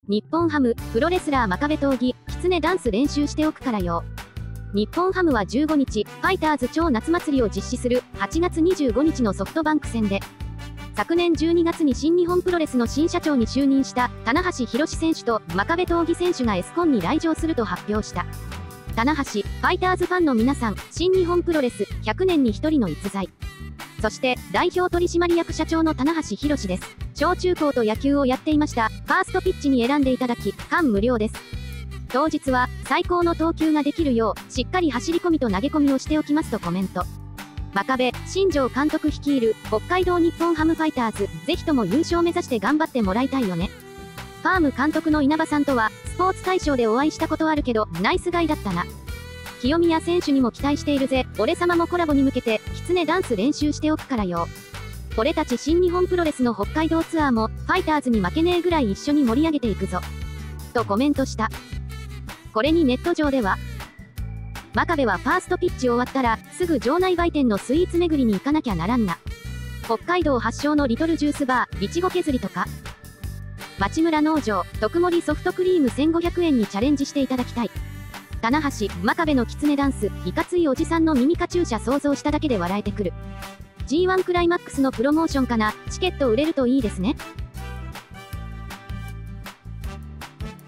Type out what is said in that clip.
日本ハム、プロレスラー真壁闘技、きつねダンス練習しておくからよ。日本ハムは15日、ファイターズ超夏祭りを実施する8月25日のソフトバンク戦で、昨年12月に新日本プロレスの新社長に就任した棚橋弘選手と真壁闘技選手がエスコンに来場すると発表した。棚橋、ファイターズファンの皆さん、新日本プロレス100年に1人の逸材。そして、代表取締役社長の棚橋弘です。小中高と野球をやっていました。ファーストピッチに選んでいただき、感無料です。当日は、最高の投球ができるよう、しっかり走り込みと投げ込みをしておきますとコメント。真壁、新庄監督率いる、北海道日本ハムファイターズ、ぜひとも優勝目指して頑張ってもらいたいよね。ファーム監督の稲葉さんとは、スポーツ大賞でお会いしたことあるけど、ナイスガイだったな。清宮選手にも期待しているぜ。俺様もコラボに向けて、きつねダンス練習しておくからよ。俺たち新日本プロレスの北海道ツアーも、ファイターズに負けねえぐらい一緒に盛り上げていくぞ。とコメントした。これにネット上では、真壁はファーストピッチ終わったら、すぐ場内売店のスイーツ巡りに行かなきゃならんな。北海道発祥のリトルジュースバー、いちご削りとか。町村農場、特盛ソフトクリーム1500円にチャレンジしていただきたい。棚橋、真壁のきつねダンス、いかついおじさんの耳カチューシャ想像しただけで笑えてくる。G1 クライマックスのプロモーションかな、チケット売れるといいですね。